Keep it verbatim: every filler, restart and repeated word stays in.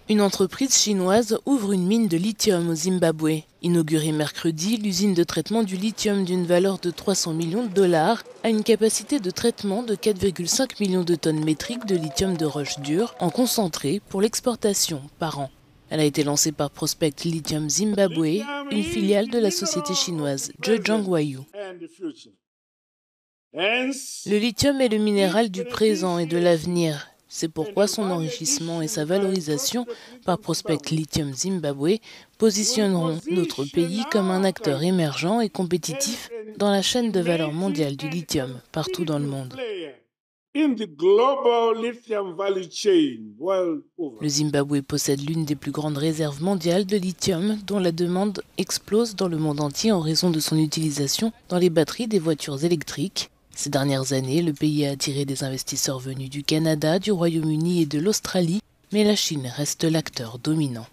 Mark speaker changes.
Speaker 1: Une entreprise chinoise ouvre une mine de lithium au Zimbabwe. Inaugurée mercredi, l'usine de traitement du lithium d'une valeur de trois cents millions de dollars a une capacité de traitement de quatre virgule cinq millions de tonnes métriques de lithium de roche dure en concentré pour l'exportation par an. Elle a été lancée par Prospect Lithium Zimbabwe, une filiale de la société chinoise Zhejiang Huayu. Le lithium est le minéral du présent et de l'avenir. C'est pourquoi son enrichissement et sa valorisation par Prospect Lithium Zimbabwe positionneront notre pays comme un acteur émergent et compétitif dans la chaîne de valeur mondiale du lithium partout dans le monde. Le Zimbabwe possède l'une des plus grandes réserves mondiales de lithium dont la demande explose dans le monde entier en raison de son utilisation dans les batteries des voitures électriques. Ces dernières années, le pays a attiré des investisseurs venus du Canada, du Royaume-Uni et de l'Australie, mais la Chine reste l'acteur dominant.